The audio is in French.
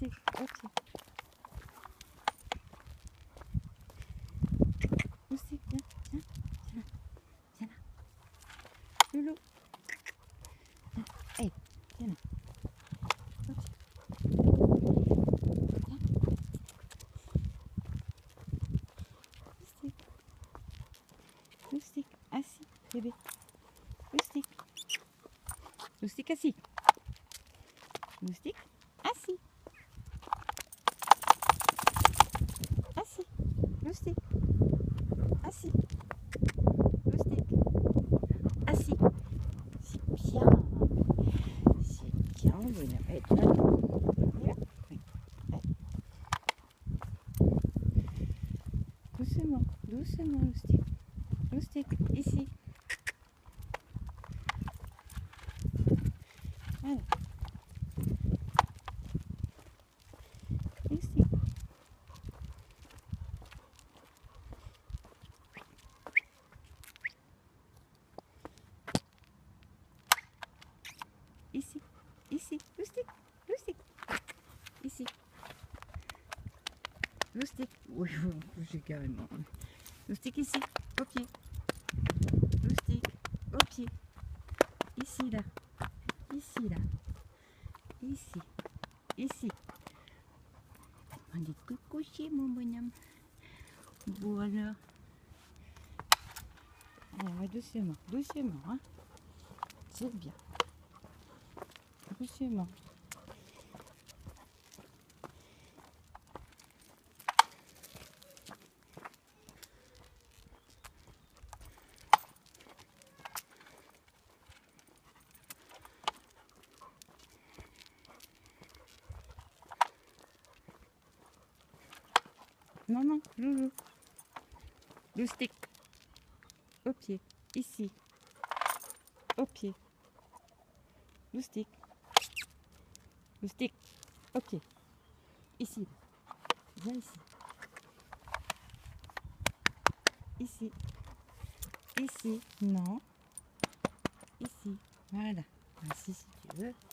Loustique, au pied. Loustique, viens, viens, viens là, viens là. Loulou. Viens, hey, viens là. Au pied. Viens. Loustique. Loustique, assis, bébé. Loustique. Loustique, assis. Loustique, assis. Assis. Loustique. Assis. Loustique. Assis. C'est bien. C'est bien, bonhomme. Allez, tu vas là. Oui. Allez. Doucement, doucement, Loustique. Loustique, ici. Voilà. Loustique. Ici, ici, Loustique, Loustique, ici. Loustique, oui, j'ai carrément. Loustique ici, au pied. Loustique, au pied. Ici, là. Ici, là. Ici, ici. Allez, coucher, mon bonhomme. Voilà. Alors, doucement, doucement, hein. C'est bien. Doucement. Non, non, loulou. Loustique. Au pied. Ici. Au pied. Loustique. Loustique. Au pied. Ici. Viens ici. Ici. Ici. Non. Ici. Voilà. Ainsi si tu veux.